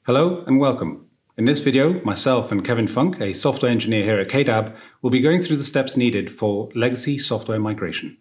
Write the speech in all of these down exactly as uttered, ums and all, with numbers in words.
Hello and welcome. In this video, myself and Kevin Funk, a software engineer here at K D A B, will be going through the steps needed for legacy software migration.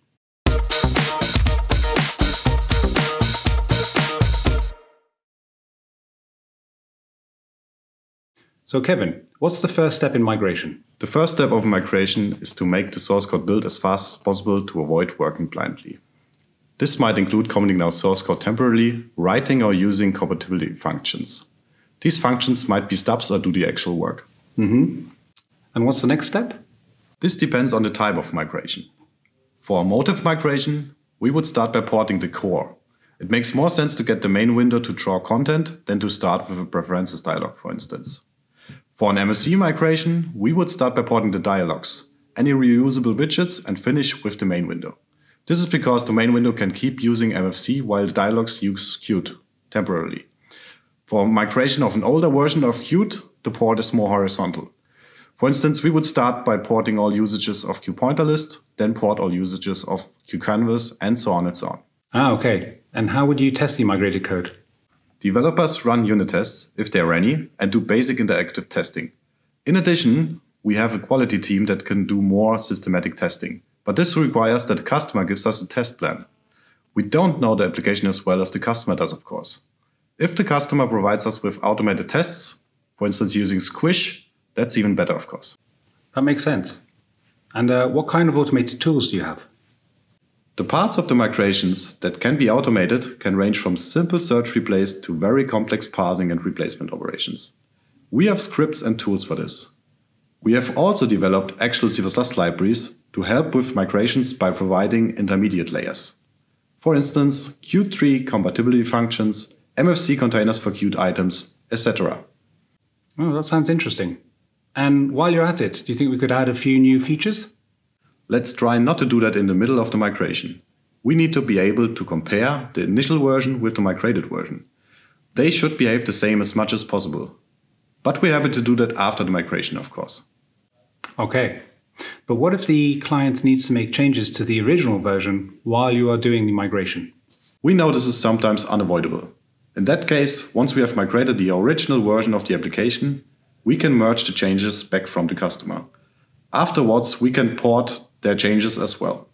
So Kevin, what's the first step in migration? The first step of migration is to make the source code build as fast as possible to avoid working blindly. This might include commenting our source code temporarily, writing or using compatibility functions. These functions might be stubs or do the actual work. Mm-hmm. And what's the next step? This depends on the type of migration. For a Motif migration, we would start by porting the core. It makes more sense to get the main window to draw content than to start with a preferences dialog, for instance. For an M S C migration, we would start by porting the dialogs, any reusable widgets, and finish with the main window. This is because the main window can keep using M F C while the dialogs use Qt temporarily. For migration of an older version of Qt, the port is more horizontal. For instance, we would start by porting all usages of QPointerList, then port all usages of QCanvas, and so on and so on. Ah, okay. And how would you test the migrated code? Developers run unit tests, if there are any, and do basic interactive testing. In addition, we have a quality team that can do more systematic testing. But this requires that the customer gives us a test plan. We don't know the application as well as the customer does, of course. If the customer provides us with automated tests, for instance using Squish, that's even better, of course. That makes sense. And uh, what kind of automated tools do you have? The parts of the migrations that can be automated can range from simple search replace to very complex parsing and replacement operations. We have scripts and tools for this. We have also developed actual C plus plus libraries to help with migrations by providing intermediate layers. For instance, Qt three compatibility functions, M F C containers for Qt items, et cetera. Oh, that sounds interesting. And while you're at it, do you think we could add a few new features? Let's try not to do that in the middle of the migration. We need to be able to compare the initial version with the migrated version. They should behave the same as much as possible. But we're happy to do that after the migration, of course. Okay. But what if the client needs to make changes to the original version while you are doing the migration? We know this is sometimes unavoidable. In that case, once we have migrated the original version of the application, we can merge the changes back from the customer. Afterwards, we can port their changes as well.